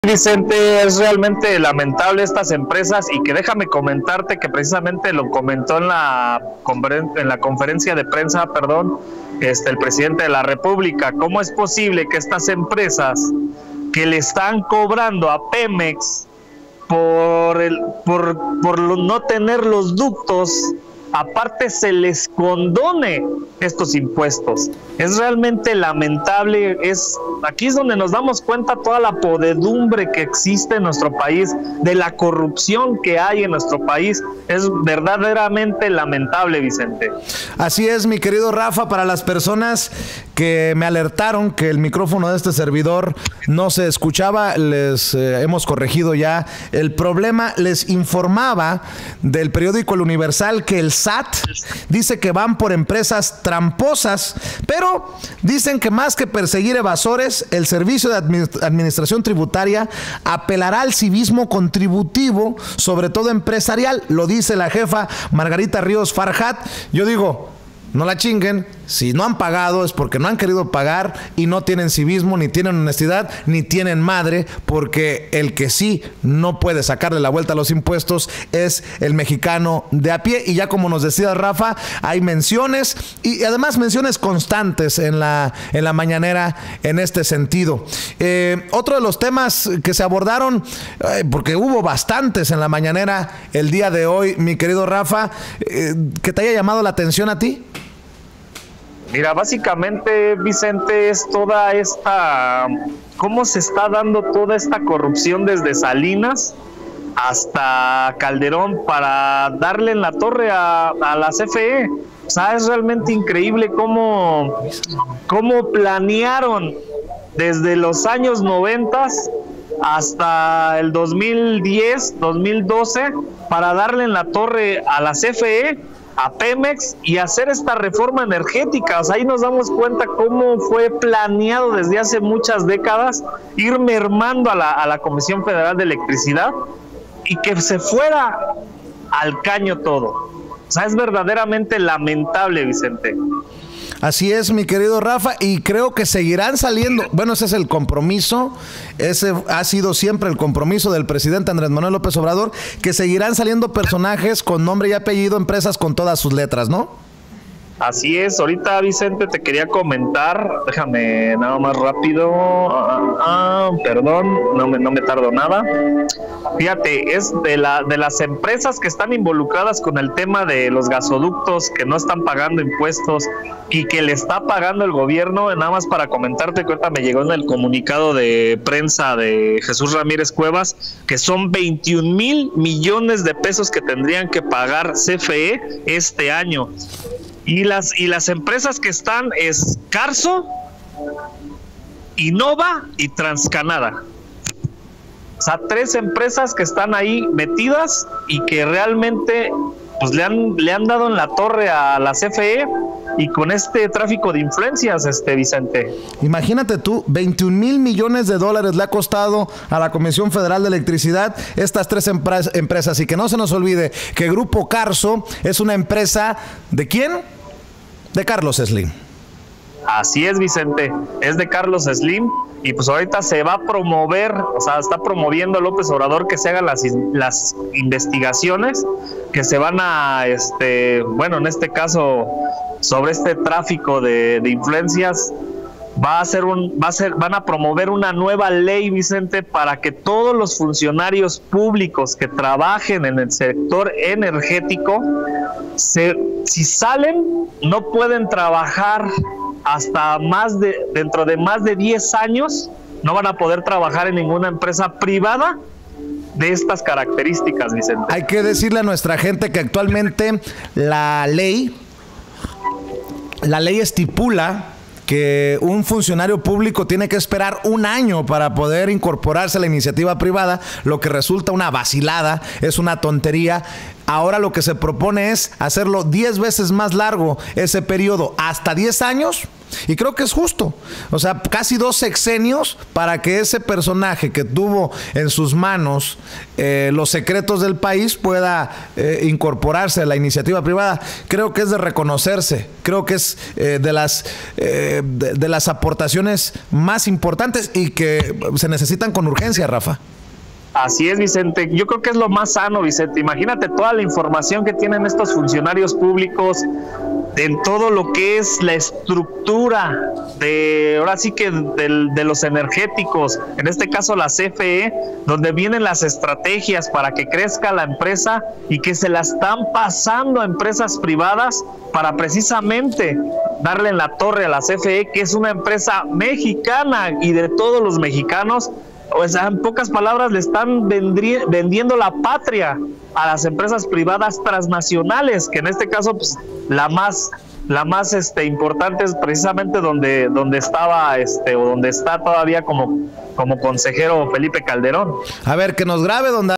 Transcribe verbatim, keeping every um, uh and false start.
Vicente, es realmente lamentable estas empresas y que déjame comentarte que precisamente lo comentó en la, en la conferencia de prensa, perdón, este, el presidente de la República. ¿Cómo es posible que estas empresas que le están cobrando a Pemex por, el, por, por no tener los ductos, aparte se les condone estos impuestos? Es realmente lamentable. Es aquí es donde nos damos cuenta toda la podredumbre que existe en nuestro país, de la corrupción que hay en nuestro país. Es verdaderamente lamentable, Vicente. Así es, mi querido Rafa. Para las personas que me alertaron que el micrófono de este servidor no se escuchaba, les eh, hemos corregido ya el problema. Les informaba del periódico El Universal que el S A T dice que van por empresas tramposas, pero dicen que más que perseguir evasores, el Servicio de Administración Tributaria apelará al civismo contributivo, sobre todo empresarial. Lo dice la jefa Margarita Ríos Farjat. Yo digo, no la chinguen. Si no han pagado es porque no han querido pagar y no tienen civismo, ni tienen honestidad, ni tienen madre, porque el que sí no puede sacarle la vuelta a los impuestos es el mexicano de a pie. Y ya como nos decía Rafa, hay menciones y además menciones constantes en la, en la mañanera en este sentido. Eh, otro de los temas que se abordaron, eh, porque hubo bastantes en la mañanera el día de hoy, mi querido Rafa, eh, que te haya llamado la atención a ti. Mira, básicamente, Vicente, es toda esta, cómo se está dando toda esta corrupción desde Salinas hasta Calderón para darle en la torre a, a la C F E. O sea, es realmente increíble cómo, cómo planearon desde los años noventas hasta el dos mil diez, dos mil doce para darle en la torre a la C F E, a Pemex y hacer esta reforma energética. O sea, ahí nos damos cuenta cómo fue planeado desde hace muchas décadas ir mermando a la, a la Comisión Federal de Electricidad y que se fuera al caño todo. O sea, es verdaderamente lamentable, Vicente. Así es, mi querido Rafa, y creo que seguirán saliendo. Bueno, ese es el compromiso, ese ha sido siempre el compromiso del presidente Andrés Manuel López Obrador, que seguirán saliendo personajes con nombre y apellido, empresas con todas sus letras, ¿no? Así es. Ahorita, Vicente, te quería comentar, déjame nada más rápido, ah, ah, perdón, no me, no me tardo nada. Fíjate, es de, la, de las empresas que están involucradas con el tema de los gasoductos, que no están pagando impuestos y que le está pagando el gobierno. Nada más para comentarte que ahorita me llegó en el comunicado de prensa de Jesús Ramírez Cuevas, que son veintiún mil millones de pesos que tendrían que pagar C F E este año. Y las, y las empresas que están es Carso, Innova y Transcanada. O sea, tres empresas que están ahí metidas y que realmente pues le han, le han dado en la torre a la C F E y con este tráfico de influencias, este Vicente. Imagínate tú, veintiún mil millones de dólares le ha costado a la Comisión Federal de Electricidad estas tres empre- empresas. Y que no se nos olvide que Grupo Carso es una empresa ¿de quién? De Carlos Slim. Así es, Vicente, es de Carlos Slim. Y pues ahorita se va a promover, o sea, está promoviendo López Obrador que se hagan las, las investigaciones que se van a, este, bueno, en este caso, sobre este tráfico de, de influencias. Va a ser un, va a ser, van a promover una nueva ley, Vicente, para que todos los funcionarios públicos que trabajen en el sector energético, se, si salen, no pueden trabajar hasta más de, dentro de más de diez años, no van a poder trabajar en ninguna empresa privada de estas características, Vicente. Hay que decirle a nuestra gente que actualmente la ley, la ley estipula que un funcionario público tiene que esperar un año para poder incorporarse a la iniciativa privada, lo que resulta una vacilada, es una tontería. Ahora lo que se propone es hacerlo diez veces más largo ese periodo, hasta diez años. Y creo que es justo. O sea, casi dos sexenios para que ese personaje que tuvo en sus manos eh, los secretos del país pueda eh, incorporarse a la iniciativa privada. Creo que es de reconocerse. Creo que es eh, de las eh, de, de las aportaciones más importantes y que se necesitan con urgencia, Rafa. Así es, Vicente. Yo creo que es lo más sano, Vicente. Imagínate toda la información que tienen estos funcionarios públicos en todo lo que es la estructura de, ahora sí que de, de los energéticos, en este caso la C F E, donde vienen las estrategias para que crezca la empresa y que se la están pasando a empresas privadas para precisamente darle en la torre a la C F E, que es una empresa mexicana y de todos los mexicanos. O sea, en pocas palabras, le están vendiendo la patria a las empresas privadas transnacionales, que en este caso, pues, la más, la más este, importante es precisamente donde, donde estaba, este, o donde está todavía como, como consejero Felipe Calderón. A ver, que nos grabe, donde